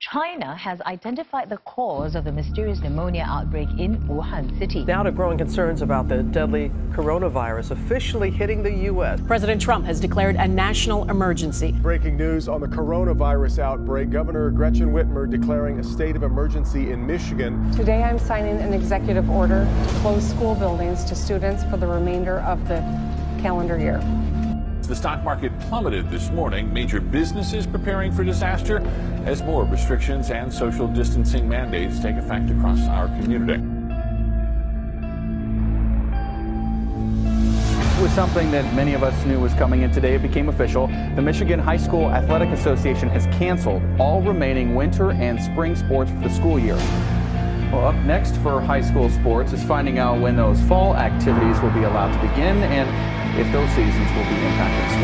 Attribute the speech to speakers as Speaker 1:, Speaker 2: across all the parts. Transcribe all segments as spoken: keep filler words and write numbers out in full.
Speaker 1: China has identified the cause of the mysterious pneumonia outbreak in Wuhan City.
Speaker 2: Now to growing concerns about the deadly coronavirus officially hitting the U S
Speaker 3: President Trump has declared a national emergency.
Speaker 4: Breaking news on the coronavirus outbreak. Governor Gretchen Whitmer declaring a state of emergency in Michigan.
Speaker 5: Today I'm signing an executive order to close school buildings to students for the remainder of the calendar year.
Speaker 6: The stock market plummeted this morning. Major businesses preparing for disaster as more restrictions and social distancing mandates take effect across our community.
Speaker 7: It was something that many of us knew was coming, and today it became official. The Michigan High School Athletic Association has canceled all remaining winter and spring sports for the school year. Well, up next for high school sports is finding out when those fall activities will be allowed to begin and if those seasons will be impacted as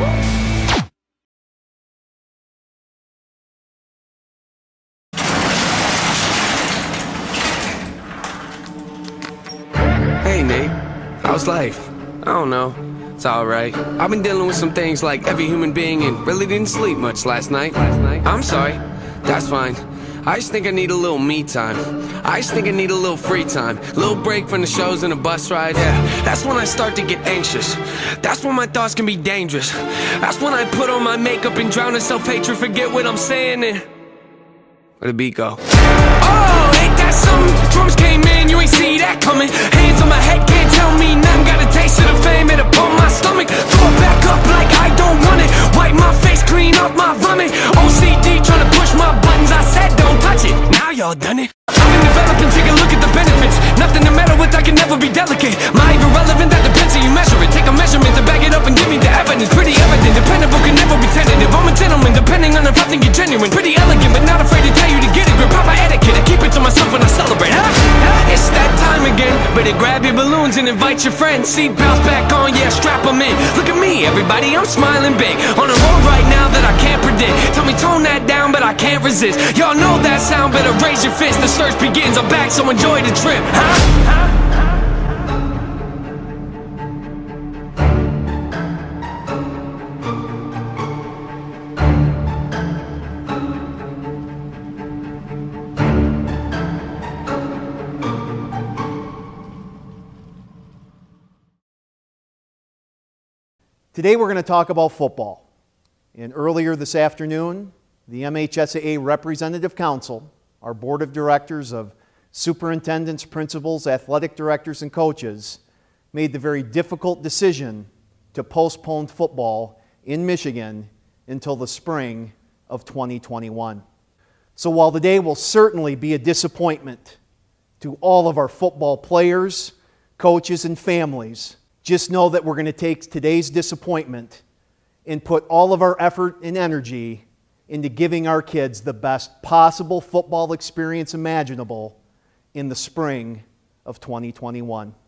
Speaker 8: well. Hey, Nate. How's life? I don't know. It's alright. I've been dealing with some things like every human being and really didn't sleep much last night. Last night? I'm sorry. That's fine. I just think I need a little me time. I just think I need a little free time. Little break from the shows and the bus ride. Yeah, that's when I start to get anxious. That's when my thoughts can be dangerous. That's when I put on my makeup and drown in self-hatred. Forget what I'm saying and where'd the beat go? Oh, ain't that something? Drums came in, you ain't see that coming. Hands on my head, can't tell me nothing. Got a taste of the fame, it upon my stomach. Throw it back up like I don't want it. Wipe my face, clean up my vomit. O C D trying to push my buttons. I said don't touch it, now y'all done it. I've been developing, take a look at the benefits. Nothing to meddle with, I can never be delicate. My irrelevant, that depends how you measure it. Take a measurement to back it up and give me the evidence. Pretty evident, dependable, can never be tentative. I'm a gentleman, depending on if I think you're genuine. Pretty elegant, but not afraid to tell you to get it. Grip proper etiquette, I keep it to myself when I celebrate. Huh? It's that time again, better grab your balloons and invite your friends. Seatbelts back on, yeah, strap them in. Look at me, everybody, I'm smiling big. On a road right now that I can't predict. Tell me tone that down, but I can't resist. Y'all know that sound, better raise your fist. The search begins, I'm back, so enjoy the trip. Huh? Huh?
Speaker 9: Today we're going to talk about football. And earlier this afternoon, the M H S A A Representative Council, our board of directors of superintendents, principals, athletic directors, and coaches, made the very difficult decision to postpone football in Michigan until the spring of twenty twenty-one. So while the day will certainly be a disappointment to all of our football players, coaches, and families, just know that we're going to take today's disappointment and put all of our effort and energy into giving our kids the best possible football experience imaginable in the spring of twenty twenty-one.